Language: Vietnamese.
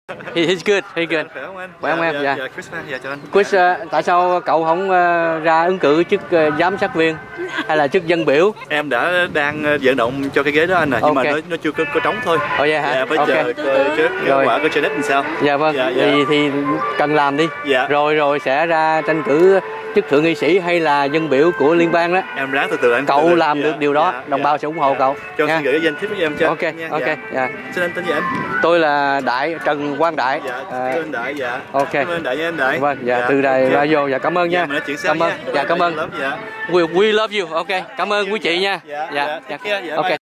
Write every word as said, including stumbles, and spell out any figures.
He, he's good, he's good. Khỏe không anh? Khỏe không em? Dạ. Dạ, Chris, dạ chào anh. Chris, uh, tại sao cậu không uh, ra ứng cử chức uh, giám sát viên hay là chức dân biểu? Em đã đang vận động cho cái ghế đó anh à, nhưng okay. mà nó, nó chưa có, có trống thôi. Ồ vậy hả? Dạ, phải okay. chờ kết quả của Janet làm sao. Dạ vâng, dạ, dạ. Thì, thì cần làm đi. Dạ. Rồi rồi sẽ ra tranh cử chức thượng nghị sĩ hay là dân biểu của liên bang đó. Em ráng từ từ anh. Cậu từ làm dạ, được điều đó, dạ, đồng dạ, bào sẽ ủng hộ dạ. cậu. Cho nha. xin gửi danh thiếp với em cho. Ok, nha, ok, dạ. dạ. Xin anh tên gì anh? Tôi là Đại, Trần Quang Đại. Dạ, à, cảm ơn Đại, dạ. Ok. Cảm ơn Đại nha anh Đại. Vâng, dạ, dạ từ đài okay. radio, dạ cảm ơn nha. Dạ, mình nói chuyện sau cảm ơn, nha. dạ cảm ơn. Love, dạ. We, we love you, ok, cảm ơn quý chị nha. Dạ, dạ, dạ, dạ. dạ. Ok.